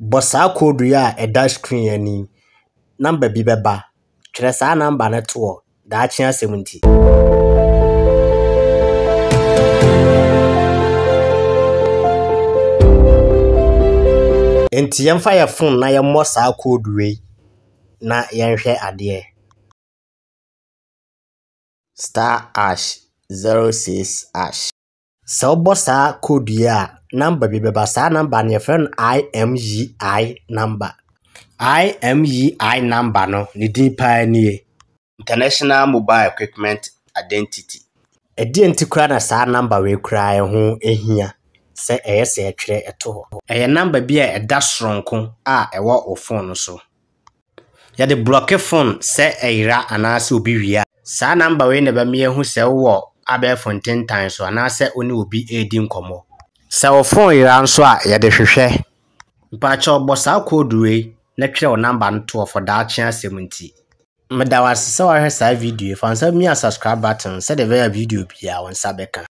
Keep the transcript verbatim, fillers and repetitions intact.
Bossa code ya a dash screen any number bi beba. Twerɛ saa number na to da achia seventy. Enti yɛmfa yɛ phone na yɛmmɔ saa code we na yɛnhwɛ adeɛ. Star ash zero six ash. So bossa code ya number bi beba saa number na yɛfrɛ no I M E I number. I M E I number no ni din pa nie. International Mobile Equipment Identity. Edi enti kura na saa number we kura ho ehia se eye se etwere eto ho. Eye number bi a eda soronko a ewo o phone no so. Ya de block phone se eyira anase obi wia. Saa number we ne ba me hu se wo abe fonten tan so anase oni obi edi nkomo. Se wo phone yira nso a ya de hwehwe. Mpa cha obosa code we na twere o number nto for da achia seventy. Medawas se wa hwɛ saa video fansa mi a subscribe button se de very video bia won sabeka.